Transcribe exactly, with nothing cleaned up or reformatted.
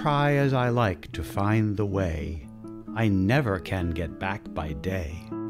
try as I like to find the way, I never can get back by day.